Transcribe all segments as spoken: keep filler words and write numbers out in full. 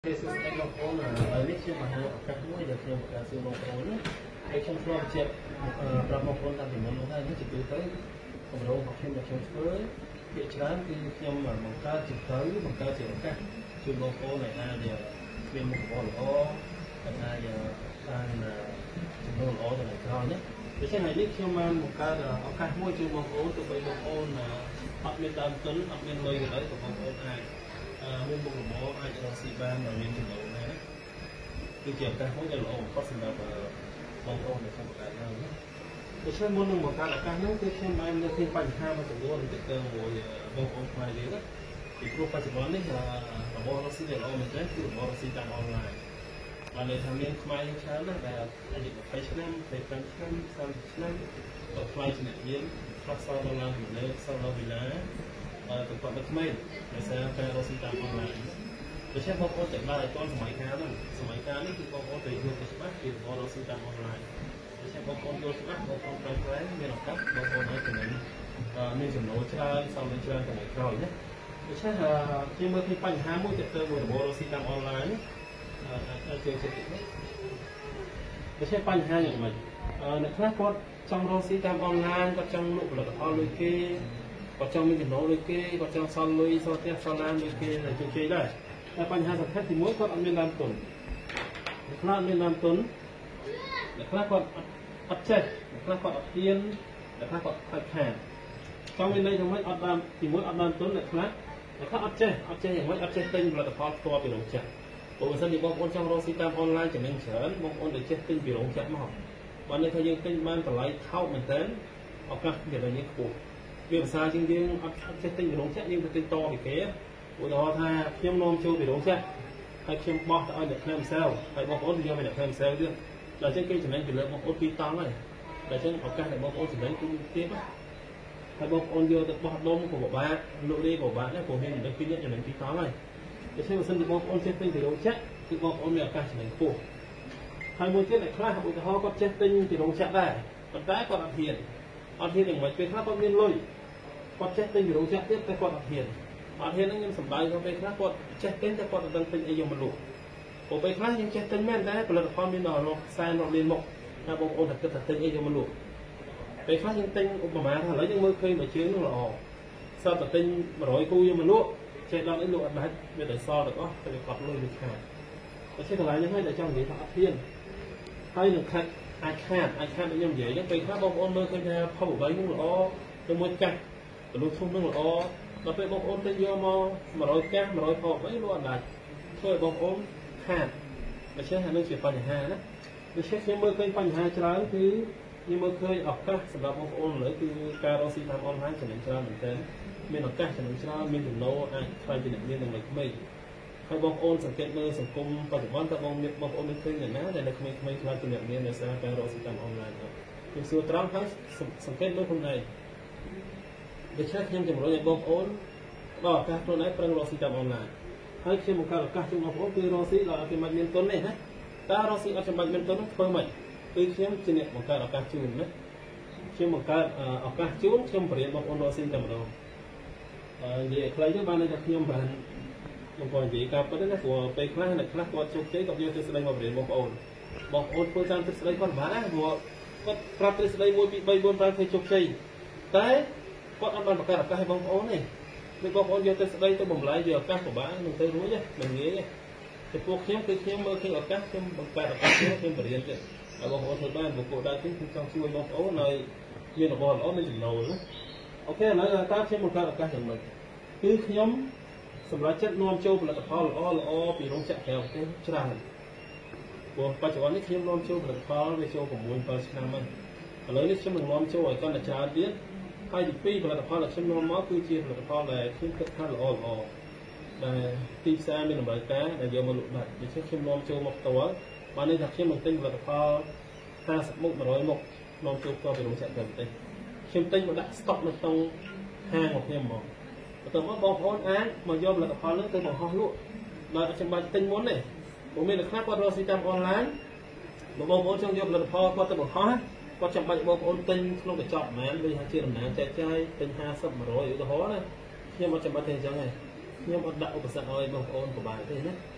Thế sự anh Ngọc Ôn là ở biết chưa mà hai các mũi được nhiều cả sự Ngọc Ôn ấy trong số chuyện làm Ngọc Ôn làm thì nó hay nó chỉ từ tới còn đâu học thêm được trong tới địa chán thì khi mà một ca chỉ tới một ca chỉ các trường Ngọc Ôn này là giờ bên một bộ lỗ là giờ đang là trường Ngọc Ôn này cao nhất để xem này biết khi mà một ca là ở các mũi trường Ngọc Ôn tụi bay Ngọc Ôn là học bên tam tuấn học bên lời cái đấy của Ngọc Ôn này nguyên bộ bộ ai cho si ban và nguyên trình độ này từ chiều ta không nhận lộ có sự nào mong ôn để không có nào nhé để xem môn một cái là cái nước cái xem em thêm bảy hai mà chúng tôi được cơ ngồi mong ôn ngoài đấy đó thì cô phải chỉ nói đấy là là bộ nó sẽ để lộ mình đấy thì bộ nó sẽ làm online và để tham gia mai như thế là là anh được phải xem phải xem xem xem xem ở fly trên này biến phát sau đó là mình lấy sau đó mình lấy từ quan được mấy để xem cái đó sẽ làm online để xem bóng ôn chạy lại con sਮਾy cá đó sਮਾy cá này thì bóng ôn tùy thuộc vào smart thì bóng ôn sẽ làm online để xem bóng ôn vô smart bóng ôn trái trái như là cách bóng ôn nói từ mình nên dùng nối chơi sau lên chơi từ này rồi nhé để xem là khi mà khi bánh hai mươi triệu của bóng ôn sẽ làm online chơi chơi để xem bánh hai như mình được khác có trong đó sẽ làm online có trong nụ là có lôi kia có trong mình nấu lôi kia có trong son lôi so tiếp son lan lôi kia là chơi chơi đây làបញ្ហាសំខាន់ទីមួយគាត់អត់មានដើមទុនខ្លះមានដើមទុនខ្លះគាត់អត់ចេះខ្លះគាត់អត់ហ៊ានខ្លះគាត់ខ្លាចខាតចង់មានន័យថាម៉េចអត់ដើមទីមួយអត់ដើមទុនខ្លះខ្លះអត់ចេះអត់ចេះយ៉ាងម៉េចអត់ចេះទិញផលិតផលផ្ទាល់ពីរោងចក្របើមិនសិនជាបងប្អូនចង់រកស៊ីតាមអនឡាញចំណេញច្រើនបងប្អូនទៅចេះទិញពីរោងចក្រមកបើន័យថាយើងទិញបានតម្លៃថោកមែនទែនឱកាសចំណេញខ្ពស់វាភាសាជាងយើងអត់ចេះទិញពីរោងចក្រយើងទៅទិញតពីគេឧទាហរណ៍ថាខ្ញុំនាំចូលពីរោងចក្រហើយខ្ញុំបោះទៅឲ្យអ្នកធ្វើម្សិលហើយបងប្អូនយកទៅអ្នកធ្វើម្សិលទៀតដល់ចឹងគេចំណេញពីលើបងប្អូនពីរតង់ហើយដល់ចឹងឱកាសដែលបងប្អូនចំណេញគឺទៀតហើយបងប្អូនយកទៅបោះដុំក៏ពិបាកលក់រីក៏ពិបាកដែរព្រោះមានចំណេញពីរចំណេញពីរតង់ហើយដូច្នេះបើសិនជាបងប្អូនចេះទិញពីរោងចក្រគឺបងប្អូនមានឱកាសចំណេញខ្ពស់ហើយមួយទៀតអ្នកខ្លះឧទាហរណ៍គាត់ចេះទិញពីរោងចក្រដែរប៉ុន្តែគាត់អត់ហ៊ានអត់ហ៊ានយ៉ាងម៉េចពេលខ្លះគាត់មានលុយគាត់ចេះទិញពីរោងចក្រទៀតតែគាត់អត់ហ៊ានអត់ហ៊ានហ្នឹងខ្ញុំសម្ដែងទៅពេលខ្លះគាត់ចេះទិញតែគាត់មិនដឹងទិញអីយកមកលក់ព្រោះពេលខ្លះយើងចេះទិញមែនតែផលិតផលមានដល់ខ្សែរត់លានមកថាបងប្អូនតែគិតថាទិញអីយកមកលក់ពេលខ្លះយើងទិញឧបមាថាឥឡូវយើងមើលឃើញមួយជើងនោះល្អសតតែទិញ100គូយកមកលក់ចេះដល់អីលក់អត់ដាច់វាតែសល់ទាំងអស់តែវាគាត់លុយវាខាតតែជាកន្លែងហ្នឹងហើយតែចង់និយាយថាអត់ហ៊ានហើយនឹងខាត់អាចខាតអាចខាតដូចខ្ញុំនិយាយអញ្ចឹងពេលខ្លះបងប្អូនមើលឃើញថាផលប្រវត្តិនោះល្អជាមួយកាច់ទលុះធំនោះល្អដល់ពេលបងប្អូនទិញយកមក100កាស100ផកអីលក់អត់ដាច់ធ្វើឲ្យបងប្អូនខាតដូច្នេះអានឹងជាបញ្ហាណាដូច្នេះខ្ញុំមើលឃើញបញ្ហាច្រើនគឺខ្ញុំមើលឃើញឱកាសសម្រាប់បងប្អូនឥឡូវគឺការរកស៊ីតាមអនឡាញចំណេញច្រើនមែនទែនមានឱកាសចំណេញច្រើនមានចំណូលអាចខ្លាយជាអ្នកមាននឹងក្មេងហើយបងប្អូនសង្កេតមើលសង្គមបច្ចុប្បន្នតើបងបងប្អូនមានឃើញអ្នកណាដែលនៅក្មេងៗខ្លាយជាអ្នកមានដោយសារការរកស៊ីតាមអនឡាញខ្ញុំសួរត្រង់ហើយសង្កេតមើលខ្លួនឯងដូច្នេះខ្ញុំជំរុញឲ្យបងប្អូនបើឱកាសខ្លួនឯងប្រឹងរកស៊ីតាមអនឡាញហើយខ្ញុំបង្កើតឱកាសជូនបងប្អូនគឺរកស៊ីដល់អត់ចាំបាច់មានទុនទេណាតើរកស៊ីអត់ចាំបាច់មានទុនធ្វើម៉េចគឺខ្ញុំជាអ្នកបង្កើតឱកាសជូនណាខ្ញុំបង្កើតឱកាសជូនខ្ញុំបរៀនបងប្អូនរកស៊ីតែម្ដងនិយាយខ្លីទៅបានន័យថាខ្ញុំបានបងប្អូននិយាយការពិតណាព្រោះពេលខ្លះអ្នកខ្លះគាត់ជោគជ័យគាត់យកទ្រឹស្ដីមកបរៀនបងប្អូនបងប្អូនធ្វើតាមទ្រឹស្ដីគាត់មិនបានណាព្រោះគាត់ប្រាប់ទ្រឹស្ដីមួយពីរបីបួនប្រាំធ្វើជោគជ័យតែគាត់អត់បានបង្កើតឱកាសឲ្យបងប្អូនទេពេលបងប្អូនយកទៅស្ដីទៅបំលែងយកឱកាសពិបាកនឹងទៅរួចមិនងាយទេពួកខ្ញុំគឺខ្ញុំមើលឃើញឱកាសខ្ញុំបង្កើតឱកាសខ្ញុំបរៀនទៀតហើយបងប្អូនធ្វើបានបុគ្គលដែរទៀតខ្ញុំចង់ជួយបងប្អូនឲ្យមានរបរល្អមានចំណូលណាអូខេឥឡូវតើខ្ញុំបង្កើតឱកាសយ៉ាងម៉េចគឺខ្ញុំសម្រាប់ចិត្តនាំចូលផលិតផលល្អល្អពីរោងចក្រក្រៅប្រទេសច្រើនព្រោះបច្ចុប្បន្ននេះខ្ញុំនាំចូលផលិតផលវាចូល6 7ឆ្នាំហើយឥឡូវនេះខ្ញុំនឹងនាំចូលឲ្យកាន់តែច្រើនទៀតហើយទីពីរផលិតផលដែលខ្ញុំនាំមកគឺជាផលិតផលដែលខ្ញុំគិតថាល្អល្អដែលទីផ្សារមានតម្រូវការដែលយកមកលក់ដាច់ដូច្នេះខ្ញុំនាំចូលមកផ្ទាល់បានន័យថាខ្ញុំនឹងទិញផលិតផលห้าสิบមុខ100មុខនាំចូលផ្ទាល់ពីរោងចក្រទៅប្រទេសខ្ញុំទិញមកដាក់ស្តុកនៅក្នុងហាងរបស់ខ្ញុំហ្មងបន្ទាប់មកបងប្អូនអាចមកយកផលិតផលនោះទៅបង្ហោះលក់ដោយអត់ចាំបាច់ទិញមុនទេព្រោះមានអ្នកខ្លះគាត់រកស៊ីតាមអនឡាញបងប្អូនចង់យកផលិតផលគាត់ទៅបង្ហោះគាត់ចាំបាច់បងប្អូនទិញក្នុងកញ្ចក់ប្រហែលដូចថាជាដំណើរចែកចាយទិញห้าสิบ 100ឧទាហរណ៍ណាខ្ញុំអត់ចាំបាច់ទេអញ្ចឹងទេខ្ញុំអត់ដាក់ឧបសគ្គឲ្យបងប្អូនពិបាកទេណា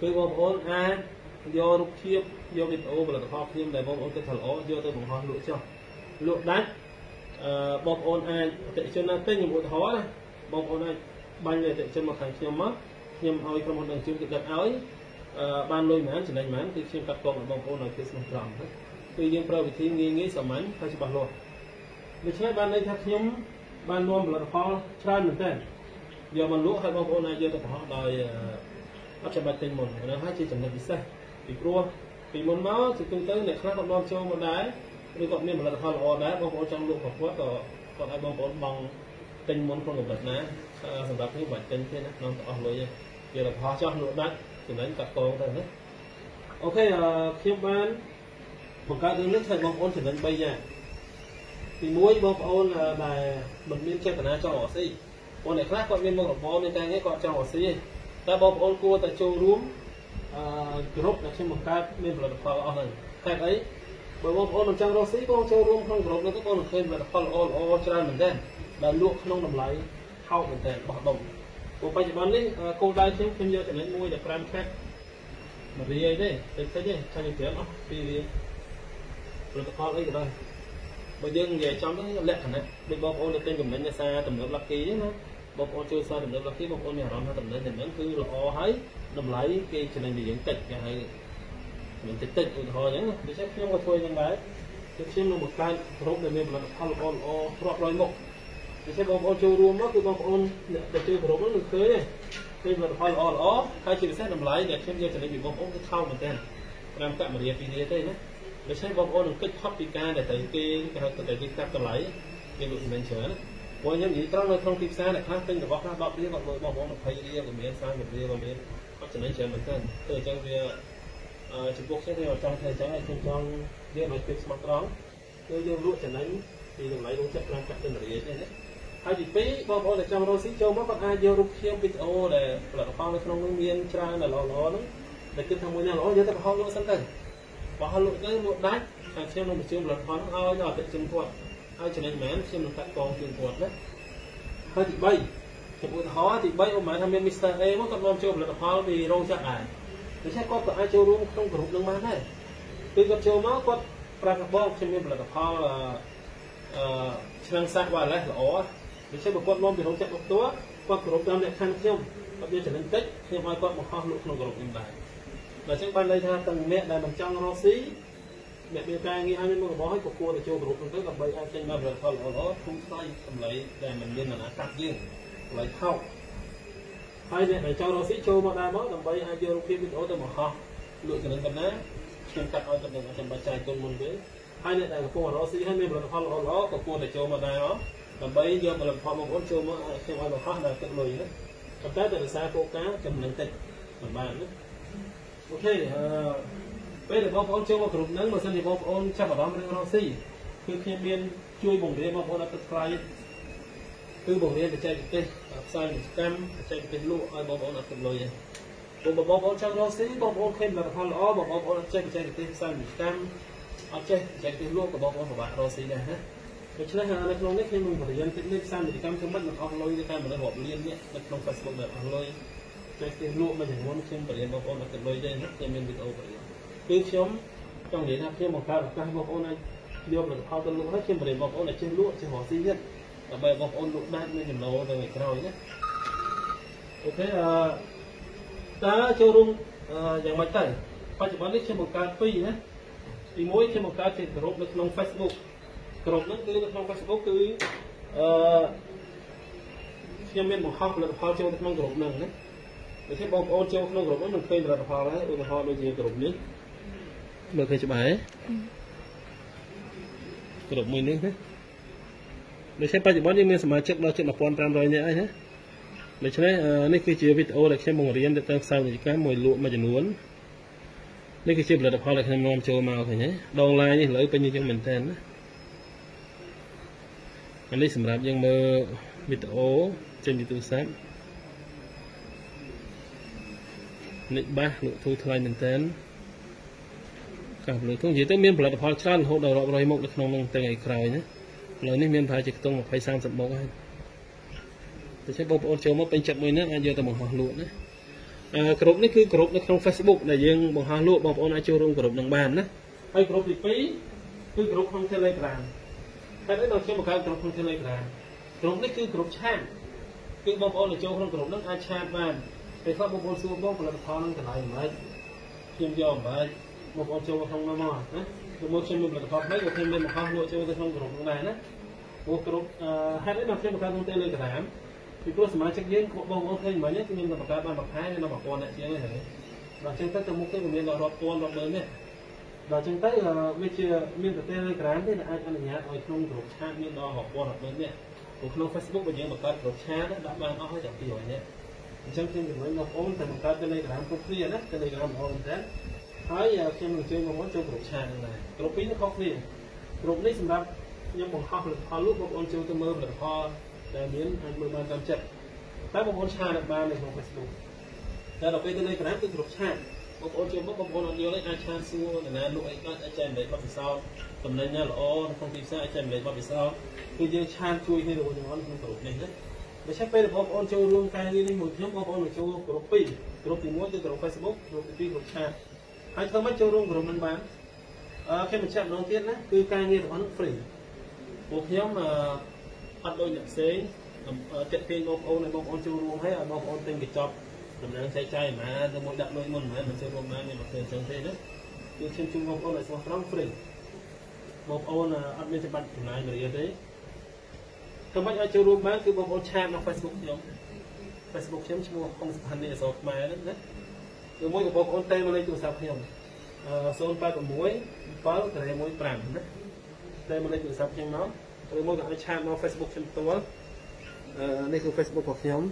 គឺបងប្អូនអាចយករូបភាពយកវីដេអូផលិតផលខ្ញុំដែលបងប្អូនគិតថាល្អយកទៅបង្ហោះលក់ចុះលក់ដាច់អឺបងប្អូនអាចអតិថិជនណាទិញខ្ញុំឧទាហរណ៍ណាបងប្អូនអាចបាញ់អតិថិជនមកខាងខ្ញុំមកខ្ញុំឲ្យក្រុមហ៊ុនដឹកជញ្ជូនគេដឹកឲ្យអឺបានលុយប៉ុន្មានចំណេញប៉ុន្មានគឺខ្ញុំកាត់កងឲ្យបងប្អូនឲ្យគេស្មោះត្រង់គឺយើងប្រើវិធីងាយងាយសាមញ្ញហើយច្បាស់លាស់ដូច្នេះបានន័យថាខ្ញុំបាននាំផលិតផលច្រើនមែនទែនយកមកលក់ឲ្យបងប្អូនអាចយកទៅបង្ហោះដោយអត់ចាំបាច់ទិញមុនហ្នឹងហើយជាចំណុចពិសេសពីព្រោះពីមុនមកជាទូទៅអ្នកខ្លះគាត់នាំចូលមកដែរឬគាត់មានផលិតផលល្អដែរបងប្អូនចង់លក់ប្រកួតក៏គាត់ឲ្យបងប្អូនបងទិញមុនក្នុងកម្រិតណាសម្រាប់ខ្ញុំបាច់ទិញទេណានាំទៅអស់លុយយកទៅបង្ហោះចោះលក់ដាច់ចំណេញកាត់កងទៅណាអូខេខ្ញុំបានបង្កើតរឿងនេះឲ្យបងប្អូនចំណេញបីយ៉ាងទីមួយបងប្អូនដែលមិនមានចេតនាចង់រកស៊ីបងអ្នកខ្លះគាត់មានមុខរបរមានតែងារគាត់ចង់រកស៊ីតែបងប្អូនគួរតែចូលរួមអឺក្រុមដែលខ្ញុំបង្កើតមានផលិតផលអស់ហ្នឹងហេតុអីបើបងប្អូនមិនចង់រកស៊ីបងចូលរួមក្នុងក្រុមនោះទៅបងនឹងឃើញផលិតផលល្អល្អច្រើនមែនទែនដែលលក់ក្នុងតម្លៃថោកមែនទែនបោះដុំព្រោះបច្ចុប្បន្ននេះគោលដៅខ្ញុំខ្ញុំយកចំណេញមួយដល់ប្រាំខែមួយរៀលទេតិចតិចទេឆាញ់ច្រើនអស់ពីររៀលផលិតផលអីក៏ដោយបើយើងនិយាយចំទៅលក្ខណៈដូចបងប្អូនទៅទិញចំណេញនៅសារទំនើប Lucky ណាបងប្អូនជួយសារទំនើប Lucky បងប្អូនមានអារម្មណ៍ថាទំនើបហ្នឹងគឺល្អហើយតម្លៃគេចំណេញពីយើងតិចគេហៅមិនតិចតិចឧទាហរណ៍អញ្ចឹងដូច្នេះខ្ញុំក៏ធ្វើយ៉ាងដែរគឺខ្ញុំនឹងបង្កើតក្រុមដែលមានផលិតផលល្អល្អរាប់រយមុខដូច្នេះបងប្អូនចូលរួមមកគឺបងប្អូនដែលជួយក្រុមនោះនឹងឃើញទេឃើញផលិតផលល្អល្អហើយជាពិសេសតម្លៃដែលខ្ញុំយកចំណេញពីបងប្អូនគឺថោកមែនទែនប្រាំកាក់មួយរៀលពីររៀលទេណាដូច្នេះបងប្អូននឹងគិតផុតពីការដែលត្រូវគេគេហៅទៅគេកាត់តម្លៃគេលក់ចំណេញច្រើនព្រោះខ្ញុំនិយាយត្រង់នៅក្នុងទីផ្សារអ្នកខ្លះទិញរបស់ខ្លះដប់រៀលគាត់លក់បងប្អូនยี่สิบរៀលក៏មានសាមสิบរៀលក៏មានអត់ចំណេញច្រើនមែនទែនទៅអញ្ចឹងវាចំពោះខ្ញុំខ្ញុំចង់ធ្វើអញ្ចឹងឲ្យខ្ញុំចង់យកឲ្យភាពស្មោះត្រង់គឺយើងលក់ចំណេញពីតម្លៃរោងចក្រប្រាំកាក់ទៅមួយរៀលទេណាហើយទីពីរបងប្អូនដែលចង់រកស៊ីចូលមកគាត់អាចយករូបភាពវីដេអូដែលផលិតផលនៅក្នុងនោះមានច្រើនល្អល្អហ្នឹងតែគិតថាមួយនេះល្អយកទៅបង្ហោះលក់សិនទៅបោះលក់ទៅលក់ដាច់ហើយខ្ញុំនឹងបញ្ជូនផលិតផលហ្នឹងឲ្យដល់អតិថិជនគាត់ហើយចំណេញមែនខ្ញុំនឹងកាត់កងជូនគាត់ណាហើយទីបីខ្ញុំឧទាហរណ៍ទីបីអូម៉ែថាមាន Mister A មកគាត់នាំចូលផលិតផលពីរោងចក្រដែរដូច្នេះគាត់ក៏អាចចូលរួមក្នុងក្រុមនឹងបានដែរគឺគាត់ចូលមកគាត់ប្រាប់បងខ្ញុំមានផលិតផលអឺឆ្នាំងសាក់ wireless ល្អដូច្នេះបើគាត់នាំពីរោងចក្រផ្ទាល់គាត់គ្រប់តាមលក្ខខណ្ឌខ្ញុំគាត់មានចំណេញតិចខ្ញុំឲ្យគាត់បង្ហោះលក់ក្នុងក្រុមខ្ញុំដែរដូច្នេះបានន័យថាទាំងអ្នកដែលមិនចង់រកស៊ីអ្នកមានការងារហើយមានមុខរបរហើយក៏គួរតែចូលក្រុមហ្នឹងទៅដើម្បីអាចចេញបានផលិតផលល្អៗធូរថ្លៃតម្លៃដែលមិនមានអ្នកណាកាត់យើងតម្លៃថោកហើយអ្នកដែលចង់រកស៊ីចូលមកដែរមកដើម្បីអាចយករូបភាពវីដេអូទៅបង្ហោះលក់ចំណេញប៉ុណ្ណាខ្ញុំកាត់ឲ្យចំណេញអត់ចាំបាច់ចាយទុនមុនទេហើយអ្នកដែលកំពុងរកស៊ីហើយមានផលិតផលល្អៗក៏គួរតែចូលមកដែរមកដើម្បីយកផលិតផលបងប្អូនចូលមកខ្ញុំឲ្យបង្ហោះដល់ទឹកលុយណាប៉ុន្តែតែរក្សាគោលការណ៍ចំណេញតិចមិនបានណាអូខេអឺពេលដែលបងប្អូនចូលមកក្រុមហ្នឹងបើសិនជាបងប្អូនចាប់អារម្មណ៍រឿងរកស៊ីគឺខ្ញុំមានជួយបង្រៀនបងប្អូនឲ្យទឹកថ្លៃគឺបង្រៀនបច្ចេកទេសផ្សាយពាណិជ្ជកម្មបច្ចេកទេសលក់ឲ្យបងប្អូនអត់ទឹកលុយទេព្រោះបងប្អូនចង់រកស៊ីបងប្អូនឃើញផលិតផលល្អបងប្អូនអត់ចេះបច្ចេកទេសផ្សាយពាណិជ្ជកម្មអត់ចេះបច្ចេកទេសលក់ក៏បងប្អូនពិបាករកស៊ីដែរណាដូច្នេះនៅក្នុងនេះខ្ញុំនឹងបង្រៀនតិចនិចផ្សាយពាណិជ្ជកម្មខ្ញុំមិនអស់លុយទេតែមនុស្សរាប់លាននេះនៅក្នុង Facebook ដែលអស់លុយចេះទេសលក់មួយចំនួនខ្ញុំបង្រៀនបងប្អូនអត់ទឹកលុយទេណាខ្ញុំមានវីដេអូបង្រៀនគឺខ្ញុំចង់និយាយថាខ្ញុំបង្កើតឱកាសបងប្អូនអាចយកផលិតផលទៅលក់ហើយខ្ញុំបង្រៀនបងប្អូនឲ្យចេះលក់ចេះរកស៊ីទៀតដើម្បីបងប្អូនលក់ដាច់មានចំណូលទៅក្រោយណាអូខេអឺតើចូលរួមយ៉ាងម៉េចទៅបច្ចុប្បន្ននេះខ្ញុំបង្កើតពីរណាទីមួយខ្ញុំបង្កើតជាក្រុមនៅក្នុង Facebook ក្រុមហ្នឹងគឺនៅក្នុង Facebook គឺអឺខ្ញុំមានបង្ហោះផលិតផលចូលទៅក្នុងក្រុមហ្នឹងណាដូច្នេះបងប្អូនចូលក្នុងក្រុមហ្នឹងនឹងឃើញផលិតផលហើយឧទាហរណ៍ដូចជាក្រុមនេះមើលឃើញច្បាស់ទេក្រុមមួយនេះណាដូច្នេះបច្ចុប្បន្នយើងមានសមាជិកដល់ជិតmột nghìn năm trămនាក់ហើយណាដូច្នេះនេះគឺជាវីដេអូដែលខ្ញុំបង្រៀនទៅតាមផ្សាយពាណិជ្ជកម្មមួយលក់មួយចំនួននេះគឺជាផលិតផលដែលខ្ញុំនាំចូលមកឃើញទេដងឡាយនេះឥឡូវពេញនិយមមែនតើណាអានេះសម្រាប់យើងមើលវីដេអូចេញពីទូរស័ព្ទនេះបាសលក់ធូរថ្លៃមែនតើកាសលក់ធូរនិយាយទៅមានផលិតផលច្រើនរហូតដល់រាប់រយមុខនៅក្នុងនឹងទាំងឯក្រោយណាឥឡូវនេះមានប្រហែលជាខ្ទង់ยี่สิบ สามสิบមុខហើយដូច្នេះបងប្អូនចូលមកពេញចិត្តមួយនេះអាចយកទៅបង្ហោះលក់ណា group này cứ group này trong Facebook là riêng bằng hai lụa bằng ôn ai chơi luôn group đằng bàn đó hay group thì phí cứ group không Telegram hay đấy đầu tiên một cái group không Telegram group này cứ group chat cứ bằng ôn là chơi trong group nó ai chat bàn để các bằng ôn xua bông là thao năng cái này mà chuyên do mà một ôn chơi không nó mò đấy một chuyên mình là thao mấy một thêm mình một hai lụa chơi trong group đằng bàn đó một group hay đấy đầu tiên một cái trong Telegram thì tôi sẽ chắc riêng của bông ok mà nhất nhưng mà một cái bàn bạc hai nó bảo con lại chứ này và trên tất cả một cái của mình là đọt con đọt lớn này và trên tất là bây giờ mình phải Telegram thế là ai ăn nhá ở trong group chat mình đo học con đọt lớn này của trong Facebook bây giờ một cái group chat đó đã ban nó hơi chẳng kiểu nhé trong khi mình mới ngọc ôn thì một cái Telegram không clear đó Telegram ôn thế thấy khi mình chơi một món trong group chat này group nó không clear group nàyសម្រាប់ខ្ញុំបង្ហោះលទ្ធផលលក់បងប្អូនចូលទៅមើលលទ្ធផលដែលមានអាចមើលបានតាមចិត្តតែបងប្អូនឆាតបាននៅក្នុង Facebook តែដល់ពេលទៅលេខណាគឺគ្រប់ឆាតបងប្អូនចូលមកបងប្អូនអត់យល់ទេអាចឆាតសួរណាលក់អីក៏អាចចែកម្លែកបទពិសោធន៍តំណែងល្អក្នុងទីផ្សារអាចចែកម្លែកបទពិសោធន៍គឺយើងឆាតជួយគ្នារបស់ខ្ញុំក្នុងក្រុមនេះណាដូច្នេះពេលបងប្អូនចូលរួមការងារនេះមួយខ្ញុំបងប្អូនមកចូលក្រុមពីរក្រុមទីមួយគឺក្រុម Facebook ក្រុមទីពីរក្រុមឆាតហើយធ្វើមកចូលរួមក្រុមនឹងបានអឺខ្ញុំបញ្ជាក់ម្ដងទៀតណាគឺការងាររបស់នោះ free ពួកខ្ញុំអត់ដូចអ្នកផ្សេងចាក់ទាញបងប្អូនឲ្យបងប្អូនចូលរួមហើយឲ្យបងប្អូនទិញកញ្ចប់ដំណើរចែកចាយហ្មងទៅមួយដាក់លុយមុនហ្មងមិនចូលរួមបានមានប្រភេទអញ្ចឹងទេណាគឺខ្ញុំជួយបងប្អូនឲ្យស្មោះត្រង់ free បងប្អូនអត់មានច្បាប់ចំណាយមួយរៀលទេធ្វើម៉េចឲ្យចូលរួមបានគឺបងប្អូនឆាតនៅ Facebook ខ្ញុំ Facebook ខ្ញុំឈ្មោះអង្គសភានីអសរខ្មែរហ្នឹងណាគឺមួយបងប្អូនតែមកលេខទូរស័ព្ទខ្ញុំអឺศูนย์ แปด หก เจ็ด หนึ่ง ห้าតែមកលេខទូរស័ព្ទខ្ញុំមកឬមកក៏អាចឆាតមក Facebook ខ្ញុំផ្ទាល់អឺនេះគឺ Facebook របស់ខ្ញុំ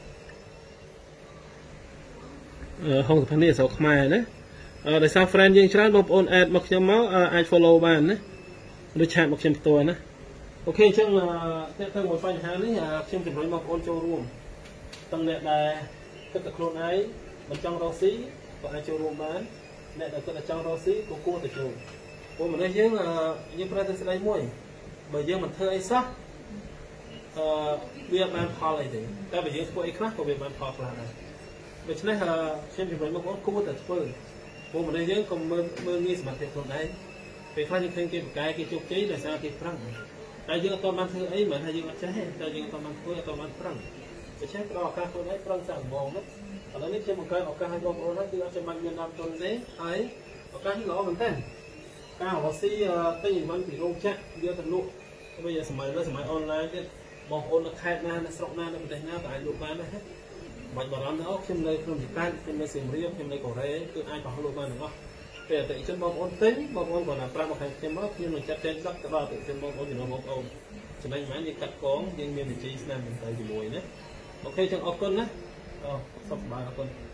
អឺហងសភានីអសរខ្មែរណាអឺដោយសារ friend យើងច្រើនបងប្អូន add មកខ្ញុំមកអាច follow បានណាឬឆាតមកខ្ញុំផ្ទាល់ណាអូខេអញ្ចឹងតែទៅមួយបញ្ហានេះខ្ញុំជំរុញបងប្អូនចូលរួមទាំងអ្នកដែលគិតតែខ្លួនឯងមិនចង់រកស៊ីក៏អាចចូលរួមបានអ្នកដែលគិតតែចង់រកស៊ីក៏គួរតែចូលព្រោះមនុស្សយើងយើងប្រើតែស្ដីមួយបើយើងមិនធ្វើអីសោះអឺវាបានផលអីទេតែបើយើងធ្វើអីខ្លះក៏វាបានផលខ្លះដែរដូច្នេះខ្ញុំជំរុញបងប្អូនគួរតែធ្វើព្រោះមនុស្សយើងកុំមើលមើលងាយសមត្ថភាពខ្លួនឯងពេលខ្លះយើងឃើញគេបកកាយគេជោគជ័យដោយសារគេប្រឹងតែយើងអត់បានធ្វើអីមិនថាយើងអត់ចេះទេតែយើងអត់បានធ្វើអត់បានប្រឹងដូច្នេះផ្ដល់ឱកាសខ្លួនឯងប្រឹងសាកល្បងណាឥឡូវនេះខ្ញុំបង្កើតឱកាសឲ្យបងប្អូនហើយគឺអត់ចាំបាច់មានដើមទុនទេហើយឱកាសនេះល្អមែនតើការរកស៊ីទិញអីមិនពីរោងចក្រយកទៅលក់វាសម័យនេះសម័យអនឡាញទៀតបងប្អូននៅខេត្តណានៅស្រុកណានៅប្រទេសណាក៏អាចលក់បានដែរមិនបារម្ភទេអូខ្ញុំនៅក្នុងទីតាំងខ្ញុំនៅសៀមរាបខ្ញុំនៅកូរ៉េគឺអាចបោះលក់បានទាំងអស់ពេលអតិថិជនបងប្អូនទិញបងប្អូនគាត់ណាប្រាប់មកខាងខ្ញុំមកខ្ញុំនឹងចាត់ចែងដឹកទៅដល់អតិថិជនបងប្អូនជំនួសបងប្អូនចំណេញមិនយើងកាត់កងយើងមានវិធីស្នាមទៅជាមួយណាអូខេចឹងអរគុណណាអូសុខសប្បាយអរគុណ